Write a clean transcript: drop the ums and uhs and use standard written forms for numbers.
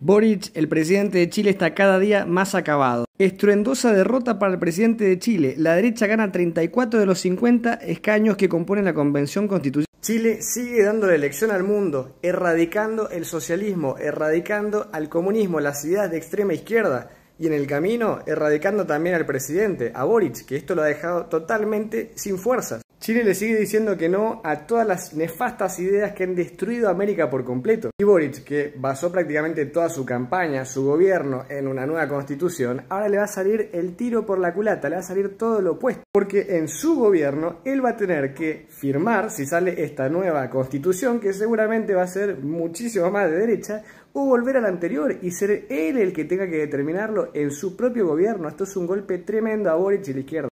Boric, el presidente de Chile, está cada día más acabado. Estruendosa derrota para el presidente de Chile. La derecha gana 34 de los 50 escaños que componen la Convención Constitucional. Chile sigue dando la lección al mundo, erradicando el socialismo, erradicando al comunismo, las ideas de extrema izquierda. Y en el camino, erradicando también al presidente, a Boric, que esto lo ha dejado totalmente sin fuerzas. Chile le sigue diciendo que no a todas las nefastas ideas que han destruido América por completo. Y Boric, que basó prácticamente toda su campaña, su gobierno en una nueva constitución, ahora le va a salir el tiro por la culata, le va a salir todo lo opuesto. Porque en su gobierno él va a tener que firmar, si sale esta nueva constitución, que seguramente va a ser muchísimo más de derecha, o volver al anterior y ser él el que tenga que determinarlo en su propio gobierno. Esto es un golpe tremendo a Boric y la izquierda.